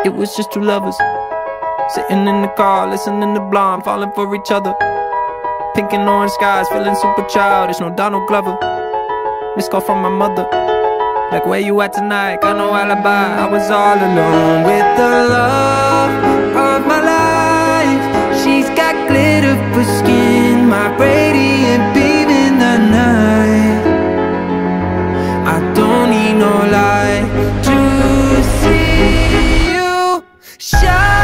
It was just two lovers sitting in the car, listening to Blonde, falling for each other. Pink and orange skies, feeling super childish, no Donald Glover. Missed call from my mother, like, where you at tonight? Got no alibi. I was all alone with the love of my life. She's got glitter for skin, my radiant beam in the night. I don't need no light to see you shine.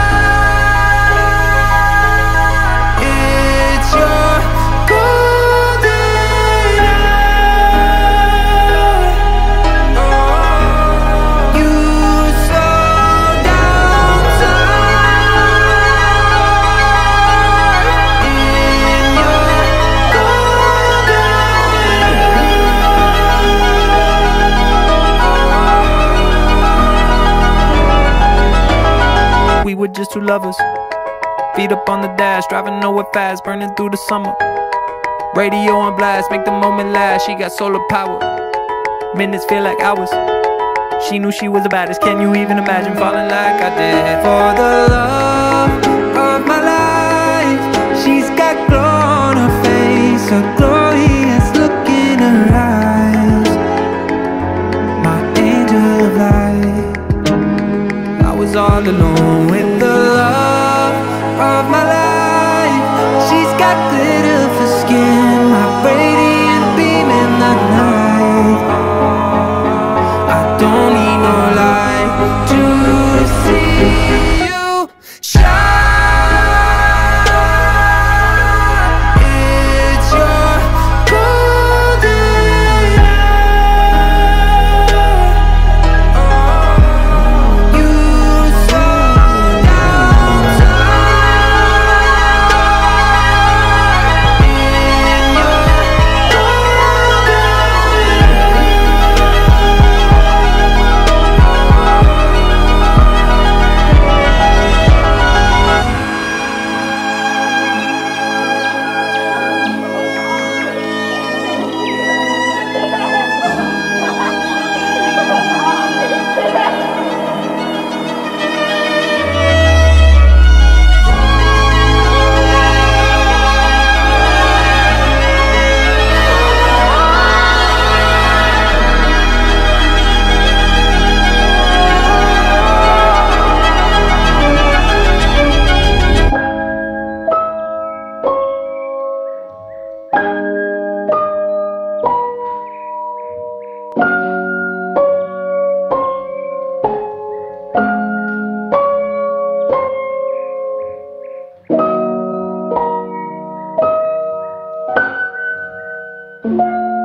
We were just two lovers, feet up on the dash, driving nowhere fast, burning through the summer. Radio on blast, make the moment last. She got solar power, minutes feel like hours. She knew she was the baddest. Can you even imagine falling like I did? For the love of my life, she's got glow on her face, a glorious look in her eyes, my angel of light. I was all alone with the love of my life. She's got glitter for skin, my radiant beam in the night. I don't need no light to see you shine. It's your golden hour. You slow down time in your golden. Thank you.